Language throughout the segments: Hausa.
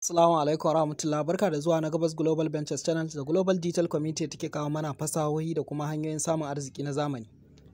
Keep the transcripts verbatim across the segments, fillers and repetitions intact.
Assalamu alaikum warahmatullahi, barka da zuwa na Gabas Global Ventures Channel da Global Digital Community take kawo mana fasahohi da kuma hanyoyin samun arziki na zamani.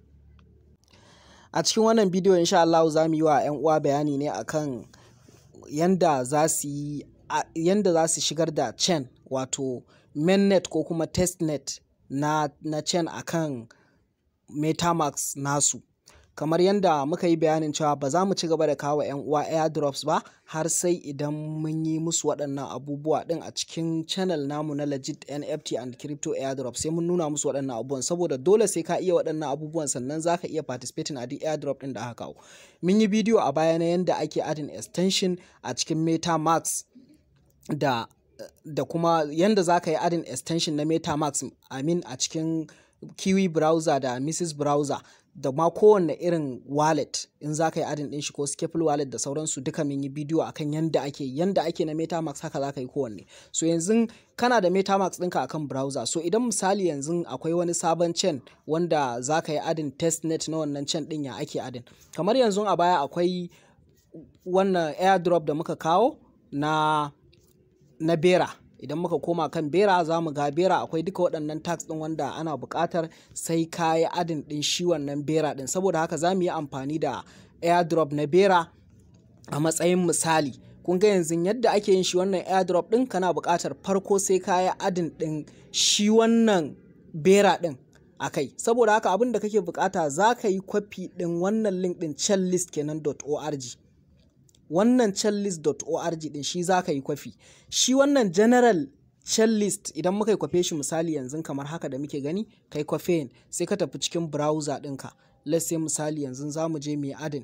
A cikin wannan bidiyo insha Allah za mu yi wa 'yan uwa bayani ne akan yanda za su yi yanda za su shigar da chain wato Mainnet ko kuma Testnet na na chain akan MetaMask nasu. Kamar yadda muka yi bayanin cewa ba za mu ci gaba da kawo 'yan uwa airdrops ba har sai idan mun yi musu waɗannan abubuwa ɗin a cikin channel namu na legit N F T and crypto airdrop, sai mun nuna musu waɗannan abubuwan, saboda dole sai ka iya waɗannan abubuwan sannan za ka iya participating a duk airdrop ɗin da aka kawo. Mun yi bidiyo a baya na yadda ake adding extension a cikin MetaMask da da kuma yadda za ka yi adding extension na MetaMask I mean a cikin Kiwi browser da Missis browser da ma kowanne irin wallet in za ka yi adin ɗin shi ko Scalable wallet da sauransu, duka mun yi bidiyo akan yanda ake yanda ake na MetaMask haka za ka yi kowanne. So yanzu kana da MetaMask ɗinka akan browser, so idan misali yanzu akwai wani sabon chain wanda za ka yi adin testnet na wannan chain ɗin, ya ake adin. Kamar yanzu a baya akwai wannan airdrop da muka kawo na na Bera. Idan muka koma kan Bera za mu ga Bera akwai duka waɗannan tax ɗin wanda ana buƙatar sai ka yi adin ɗin shi wannan Bera ɗin. Saboda haka za mu yi amfani da airdrop na Bera a matsayin misali. Kun ga yanzu yadda ake yin shi wannan airdrop ɗin, kana buƙatar farko sai ka yi adin ɗin shi wannan Bera ɗin a kai. Saboda haka abin da kake buƙata za ka yi kwafi ɗin wannan link ɗin chainlist kenan .org. Wannan chainlist dot org din shi za ka yi kwafi. Shi wannan general chainlist idan muka yi kwafe shi misali yanzu kamar haka da muke gani, kai kwafe sai ka tafi cikin browser ɗinka. Let's say misali yanzu za mu je mai adin.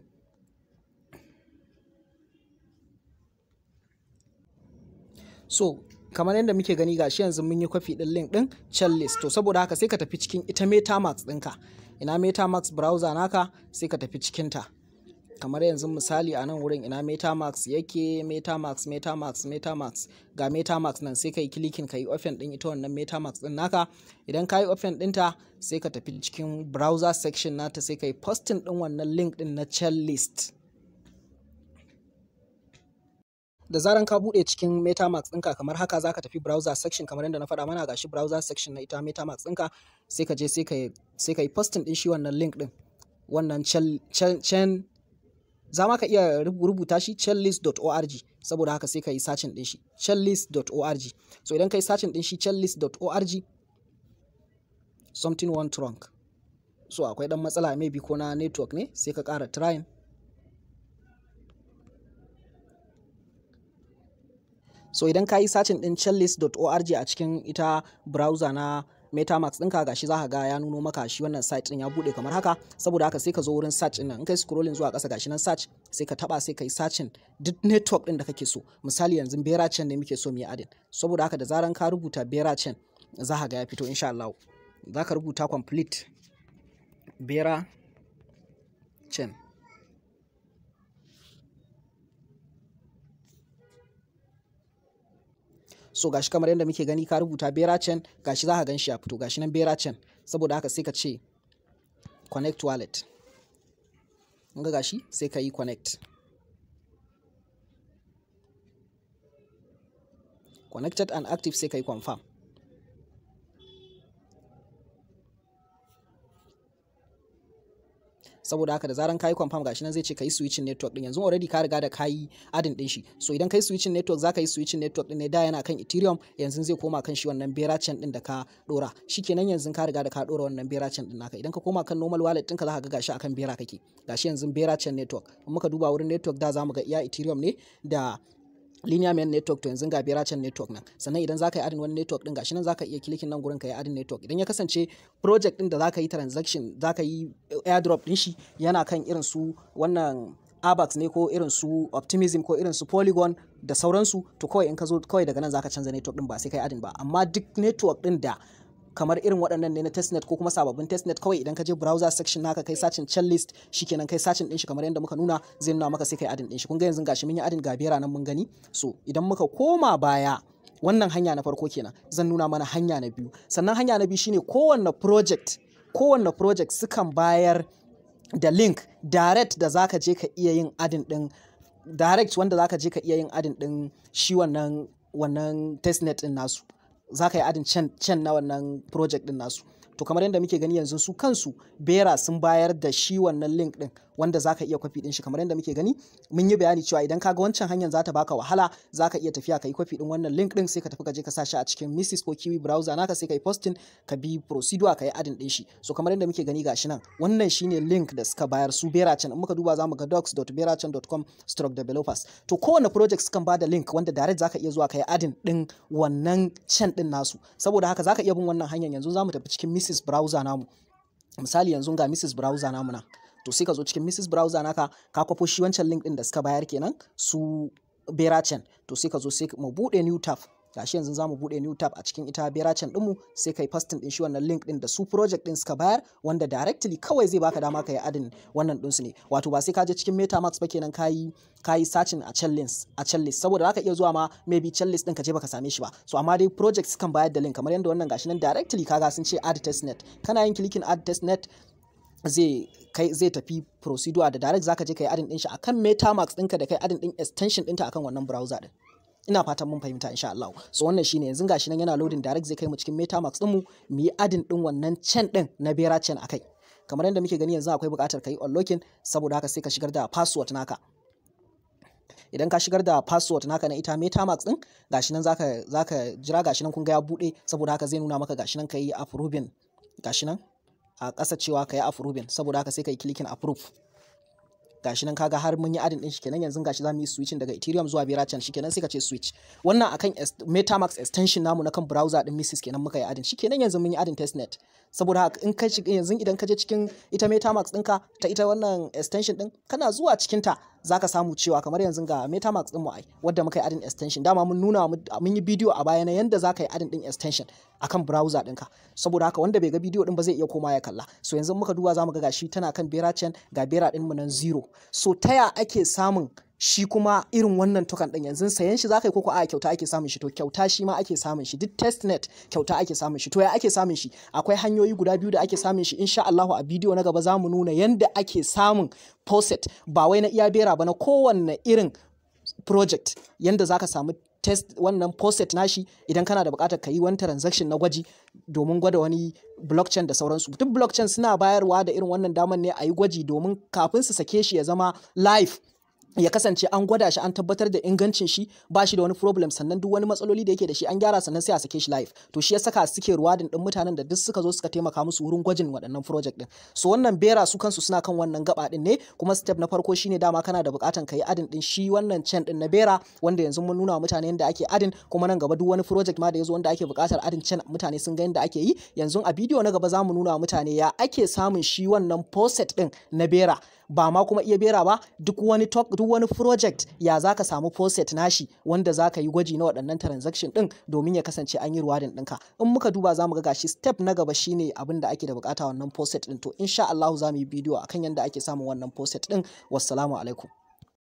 So kamar yadda muke gani gashi yanzu mun yi kwafi ɗin link ɗin chainlist. To saboda haka sai ka tafi cikin ita MetaMask ɗinka. Ina MetaMask browser naka sai ka tafi cikinta. Kamar yanzu misali a nan wurin ina MetaMask yake, MetaMask MetaMask MetaMask ga MetaMask nan, sai ka yi clicking ka yi open din ita wannan MetaMask din naka. Idan ka yi open dinta sai ka tafi cikin browser section nata sai ka yi posting din wannan link din na chainlist. Da zaran ka bude cikin MetaMask ɗinka kamar haka za ka tafi browser section kamar yadda na faɗa mana, gashi browser section na ita MetaMask ɗinka, sai ka je sai ka sai ka yi posting din shi wannan link din wannan chain za ma ka iya rubuta shi chainlist dot org. Saboda haka sai ka yi searching din shi chainlist dot org. So idan ka yi searching din shi chainlist dot org, something went wrong, so akwai dan matsala maybe ko na network ne, sai ka ƙara trying. So idan ka yi searching din chainlist dot org a cikin ita browser na MetaMask ɗinka, gashi za ka ga ya nuno maka shi wannan site ɗin ya buɗe kamar haka. Saboda haka sai ka zo wurin search ɗin nan, in kai scrolling zuwa ƙasa gashi nan search, sai ka taɓa sai ka yi searching duk network ɗin da kake so. Misali yanzu Berachain ne muke so mu yi adin. Saboda haka da zaran ka rubuta Berachain za ka ga ya fito insha Allah. Za ka rubuta complete Berachain. So gashi kamar yadda muke gani ka rubuta Berachain, gashi za ka gan shi ya fito, gashi nan Berachain. Saboda haka sai ka ce connect wallet. Kun ga gashi sai ka yi connect. Connected and active sai ka yi confirm. Saboda haka da zaran ka yi confirm gashi nan zai ce ka yi switching network din. Yanzu already ka riga da ka yi adin din shi. So idan ka yi switching network za ka yi switching network din ne, da yana kan Ethereum yanzu zai koma kan shi wannan Berachain din da ka dora. Shikenan yanzu ka riga da ka dora wannan Berachain din naka. Idan ka koma kan normal wallet ɗinka za ka ga gashi akan Bera kake. Gashi yanzu Berachain network. In muka duba wurin network da za mu ga iya Ethereum ne da linear main network, to yanzu ga Berachain network nan. Sannan idan za ka yi adin wani network din gashi nan za ka iya clicking nan gurin ka yi adin network. Idan ya kasance project din da za ka yi transaction, za ka yi airdrop din shi yana kan irin su wannan Abax ne ko irin su Optimism ko irin su Polygon da sauransu, to kawai in ka zo kawai daga nan za ka canza network din ba sai ka yi adin ba. Amma duk network din da kamar irin waɗannan ne na testnet ko kuma sababbin testnet, kawai idan ka je browser section naka kai searching chainlist, shikenan kai searching din shi kamar yadda muka nuna zai nuna maka sai kai adin din shi. Kun ga yanzu gashi mun yi adin ga Bera nan mun gani. So idan muka koma baya, wannan hanya na farko kenan, zan nuna mana hanya na biyu. Sannan hanya na biyu shine kowanne project kowanne project sukan bayar da link direct da zaka je ka iya yin adin din direct wanda zaka je ka iya yin adin din shi wannan wannan testnet din nasu, zaka yi adin chain chain na wannan project din nasu. To kamar yadda muke gani yanzu su kansu Bera sun bayar da shi wannan link din wanda zaka iya copy din shi. Kamar yadda muke gani mun yi bayani cewa idan kaga wancan hanyar za ta baka wahala, zaka iya tafiya ka yi copy din wannan link din, sai ka tafi ka je ka sa shi a cikin Missis ko Kiwi browser naka, sai ka yi posting, ka bi procedure ka yi adin din shi. So kamar yadda muke gani gashi nan, wannan shine link da suka bayar su Berachain. In muka duba zamu ga docs dot berachain dot com stroke developers. To kowane project sukan bada link wanda direct zaka iya zuwa ka yi adin din wannan chain din nasu. Saboda haka zaka iya bin wannan hanyar. Yanzu zamu tafi cikin Missis browser namu. Misali yanzu ga Missis browser namu nan. To sai ka zo cikin Missis browser naka, ka kwafo shi wancan link din da suka bayar kenan su Berachain. To sai ka zo sai mu bude new tab. Gashi yanzu zamu bude new tab a cikin ita Berachain din mu, sai kai pasting din shi wannan link din da su project din suka bayar, wanda directly kawai zai baka dama kai adin wannan din su ne. Wato ba sai ka je cikin MetaMask ba kenan kai kai searching a chain list a chain list, saboda zaka iya zuwa ma maybe chain list din ka je baka same shi ba. So amma dai project sukan bayar da link kamar yanda wannan gashi nan directly kaga sun ce add testnet. Kana yin clicking add testnet zai kai zai tafi procedure da direct zaka je kai adin din shi akan MetaMask ɗinka da kai adin din extension ɗinta akan wannan browser din. Ina fatan mun fahimta insha Allah. So wannan shine yanzu gashi nan yana loading direct zai kai mu cikin MetaMask din mu mu yi adin din wannan chain din na Berachain akai. Kamar yadda muke gani yanzu akwai buƙatar kai unlocking, saboda haka sai ka shigar da password naka. Idan ka shigar da password naka na ita MetaMask din, gashi nan zaka zaka jira, gashi nan kun ga ya bude, saboda haka zai nuna maka gashi nan kai approving, gashi nan a ƙasa cewa kai approving, saboda haka sai kai clicking approve. Gashi nan kaga har mun yi adin din shi kenan. Yanzu gashi zamu yi switching daga Ethereum zuwa Berachain, shikenan sai ka ce switch. Wannan akan MetaMask extension namu na kan browser din Missis kenan muka yi adin. Shikenan yanzu mun yi adin testnet. Saboda haka in ka shiga yanzu, idan ka je cikin ita MetaMask ɗinka ta ita wannan extension din, kana zuwa cikin ta zaka samu cewa kamar yanzu ga MetaMask din mu ai wanda muka yi adin extension, dama mun nuna mun yi bidiyo a baya na yanda zaka yi adin din extension akan browser ɗinka. Saboda haka wanda bai ga bidiyo din ba zai iya koma ya kalla. So yanzu muka duba zamu ga gashi tana kan Berachain, ga Bera din mu nan zero. So taya ake samun shi kuma irin wannan token din? Yanzu sayan shi zaka yi koko a kyauta ake samun shi? To kyauta shi ma ake samun shi, duk testnet kyauta ake samun shi. To ya ake samun shi? Akwai hanyoyi guda biyu da ake samun shi. Insha Allah a bidiyo na gaba zamu nuna yanda ake samun faucet, ba wai na iya Bera ba, na kowanne irin project, yanda zaka samu test wannan faucet nashi idan kana da buƙatar ka yi wani transaction na gwaji domin gwada wani blockchain da sauransu. Duk blockchain suna bayarwa da irin wannan daman ne a yi gwaji domin kafin su sake shi ya zama live, ya kasance an gwada shi, an tabbatar da ingancin shi, ba shi da wani problem, sannan duk wani matsaloli da yake da shi an gyara, sannan sai a sake shi live. To shi ya saka suke ruwadin din mutanen da duk suka zo suka taimaka musu wurin gwajin waɗannan project din. So wannan Bera su kansu suna kan wannan gaba din ne, kuma step na farko shine dama kana da buƙatan ka yi adin din shi wannan chain din na Bera, wanda yanzu mun nuna mutane yadda ake adin, kuma nan gaba duk wani project ma da yazo wanda ake buƙatar adin chain mutane sun ga yadda ake yi. Yanzu a bidiyo na gaba zamu nuna mutane ya ake samun shi wannan faucet din na Bera. Ba ma kuma iya Bera ba, duk wani talk, duk wani project ya zaka samu faucet nashi wanda zaka yi gwaji na waɗannan transaction din domin ya kasance an yi ruwadin ɗinka. In muka duba zamu ga gashi step na gaba shine abin da ake da bukata wannan faucet din. To insha Allah zamu yi bidiyo akan yanda ake samun wannan faucet din. Wassalamu alaikum.